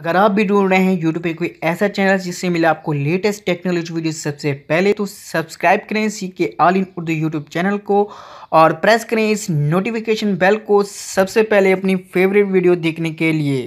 अगर आप भी ढूंढ रहे हैं यूट्यूब पे कोई ऐसा चैनल जिससे मिले आपको लेटेस्ट टेक्नोलॉजी वीडियो सबसे पहले, तो सब्सक्राइब करें CK all in Urdu YouTube channel को और प्रेस करें इस नोटिफिकेशन बेल को सबसे पहले अपनी फेवरेट वीडियो देखने के लिए।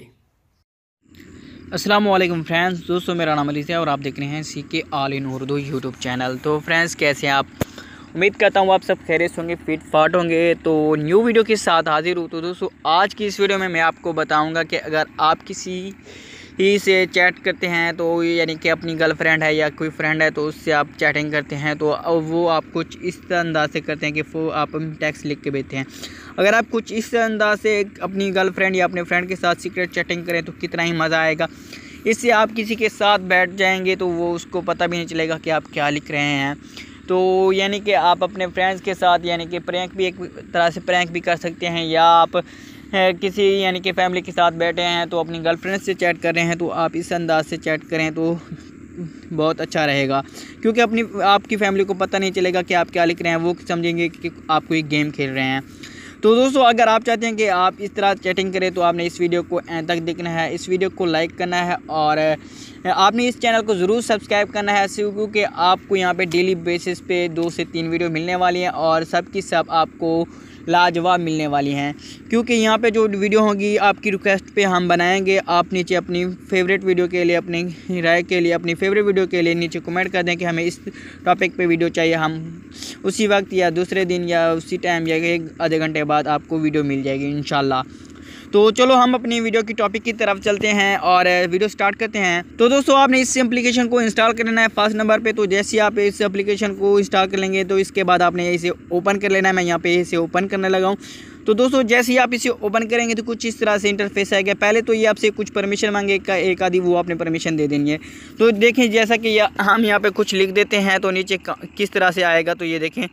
अस्सलाम वालेकुम फ्रेंड्स, दोस्तों मेरा नाम अली है और आप देख रहे हैं CK all in Urdu YouTube channel. तो फ्रेंड्स कैसे हैं आप? उम्मीद करता हूँ आप सब खैरियत होंगे, फिट फाट होंगे। तो न्यू वीडियो के साथ हाजिर हूँ। तो दोस्तों आज की इस वीडियो में मैं आपको बताऊंगा कि अगर आप किसी ही से चैट करते हैं, तो यानी कि अपनी गर्लफ्रेंड है या कोई फ्रेंड है, तो उससे आप चैटिंग करते हैं, तो वो आप कुछ इस अंदाज से करते हैं कि वो आप टेक्स्ट लिख के भेजते हैं। अगर आप कुछ इस अंदाज से अपनी गर्लफ्रेंड या अपने फ्रेंड के साथ सीक्रेट चैटिंग करें तो कितना ही मज़ा आएगा। इससे आप किसी के साथ बैठ जाएंगे तो वो उसको पता भी नहीं चलेगा कि आप क्या लिख रहे हैं। तो यानी कि आप अपने फ्रेंड्स के साथ यानी कि प्रैंक भी, एक तरह से प्रैंक भी कर सकते हैं, या आप किसी यानी कि फैमिली के साथ बैठे हैं तो अपनी गर्लफ्रेंड से चैट कर रहे हैं, तो आप इस अंदाज से चैट करें तो बहुत अच्छा रहेगा। क्योंकि आपकी फैमिली को पता नहीं चलेगा कि आप क्या लिख रहे हैं, वो समझेंगे कि आप कोई गेम खेल रहे हैं। तो दोस्तों अगर आप चाहते हैं कि आप इस तरह चैटिंग करें तो आपने इस वीडियो को एंड तक देखना है, इस वीडियो को लाइक करना है और आपने इस चैनल को ज़रूर सब्सक्राइब करना है, क्योंकि आपको यहाँ पे डेली बेसिस पे 2 से 3 वीडियो मिलने वाली हैं और सब की सब आपको लाजवाब मिलने वाली हैं। क्योंकि यहाँ पे जो वीडियो होगी आपकी रिक्वेस्ट पे हम बनाएंगे। आप नीचे अपनी फेवरेट वीडियो के लिए, अपनी राय के लिए, अपनी फेवरेट वीडियो के लिए नीचे कमेंट कर दें कि हमें इस टॉपिक पे वीडियो चाहिए। हम उसी वक्त या दूसरे दिन या उसी टाइम या 1 आधे घंटे बाद आपको वीडियो मिल जाएगी इंशाल्लाह। तो चलो हम अपनी वीडियो की टॉपिक की तरफ चलते हैं और वीडियो स्टार्ट करते हैं। तो दोस्तों आपने इस एप्लीकेशन को इंस्टॉल करना है फर्स्ट नंबर पे। तो जैसे आप इस एप्लीकेशन को इंस्टॉल कर लेंगे तो इसके बाद आपने इसे ओपन कर लेना है। मैं यहाँ पे इसे ओपन करने लगा हूँ। तो दोस्तों जैसे ही आप इसे ओपन करेंगे तो कुछ इस तरह से इंटरफेस आएगा। पहले तो ये आपसे कुछ परमिशन मांगेगा, एक आधी वो आपने परमिशन दे देनी है। तो देखें जैसा कि हम यहाँ पे कुछ लिख देते हैं तो नीचे किस तरह से आएगा, तो ये देखें।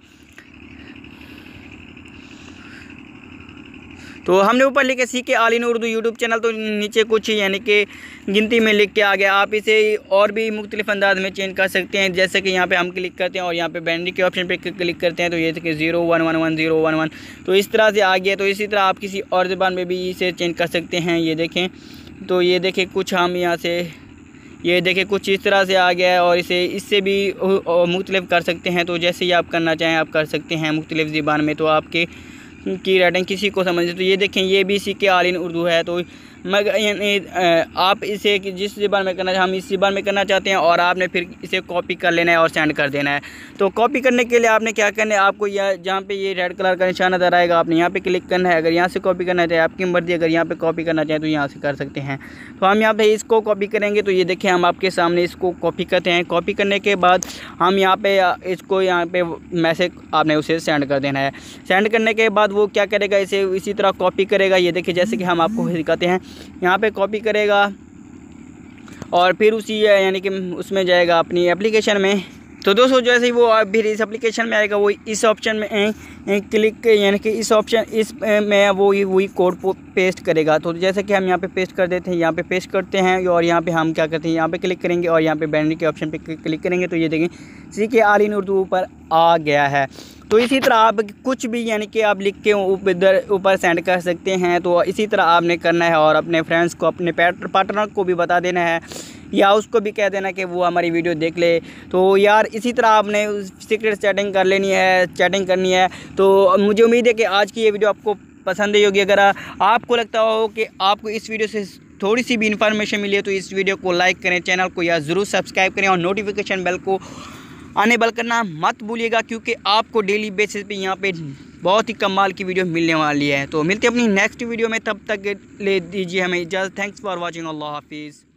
तो हमने ऊपर लिखे CK all in Urdu YouTube channel, तो नीचे कुछ यानी कि गिनती में लिख के आ गया। आप इसे और भी मुख्तलिफ अंदाज में चेंज कर सकते हैं, जैसे कि यहाँ पे हम क्लिक करते हैं और यहाँ पे बैंडिंग के ऑप्शन पे क्लिक करते हैं तो ये देखिए 01111011, तो इस तरह से आ गया। तो इसी तरह आप किसी और ज़बान में भी इसे चेंज कर सकते हैं। ये देखें, तो ये देखें कुछ हम यहाँ से ये देखें कुछ इस तरह से आ गया है और इससे भी मुख्तलिफ कर सकते हैं। तो जैसे ही आप करना चाहें आप कर सकते हैं मुख्तलिफ ज़बान में, तो आपके की राइटिंग किसी को समझे। तो ये देखें ये भी सीके ऑल इन उर्दू है। तो आप इसे जिस ज़बान में करना, हम इस ज़बान में करना चाहते हैं और आपने फिर इसे कॉपी कर लेना है और सेंड कर देना है। तो कॉपी करने के लिए आपने क्या करना है, आपको जहाँ पे ये रेड कलर का निशान नज़र आएगा आपने यहाँ पे क्लिक करना है। अगर यहाँ से कॉपी करना चाहे आपकी मर्ज़ी, अगर यहाँ पे कॉपी करना चाहें तो यहाँ से कर सकते हैं। तो हम यहाँ पे इसको कॉपी करेंगे। तो ये देखें हम आपके सामने इसको कॉपी करते हैं। कॉपी करने के बाद हम यहाँ पे इसको यहाँ पे मैसेज आपने उसे सेंड कर देना है। सेंड करने के बाद वो क्या करेगा, इसे इसी तरह कॉपी करेगा। ये देखिए जैसे कि हम आपको दिखाते हैं, यहाँ पे कॉपी करेगा और फिर उसी यानी कि उसमें जाएगा अपनी एप्लीकेशन में। तो दोस्तों जैसे ही वो फिर इस एप्लीकेशन में आएगा, वो इस ऑप्शन में क्लिक यानी कि इस ऑप्शन में वही कोड पेस्ट करेगा। तो जैसे कि हम यहाँ पे पेस्ट कर देते हैं, यहाँ पे पेस्ट करते हैं और यहाँ पे हम क्या करते हैं, यहाँ पे क्लिक करेंगे और यहाँ पे बैंडिंग के ऑप्शन पे क्लिक करेंगे। तो ये देखें सीके ऑल इन उर्दू ऊपर आ गया है। तो इसी तरह आप कुछ भी यानी कि आप लिख के ऊपर सेंड कर सकते हैं। तो इसी तरह आपने करना है और अपने फ्रेंड्स को, अपने पार्टनर को भी बता देना है, या उसको भी कह देना कि वो हमारी वीडियो देख ले। तो यार इसी तरह आपने सीक्रेट चैटिंग कर लेनी है, चैटिंग करनी है। तो मुझे उम्मीद है कि आज की ये वीडियो आपको पसंद आई होगी। अगर आपको लगता हो कि आपको इस वीडियो से थोड़ी सी भी इन्फॉर्मेशन मिली है तो इस वीडियो को लाइक करें, चैनल को या ज़रूर सब्सक्राइब करें और नोटिफिकेशन बेल को अनेबल करना मत भूलिएगा, क्योंकि आपको डेली बेसिस पे यहाँ पे बहुत ही कमाल की वीडियो मिलने वाली है। तो मिलते हैं अपनी नेक्स्ट वीडियो में, तब तक ले दीजिए हमें इजाज़त। Thanks for watching. अल्लाह हाफिज़।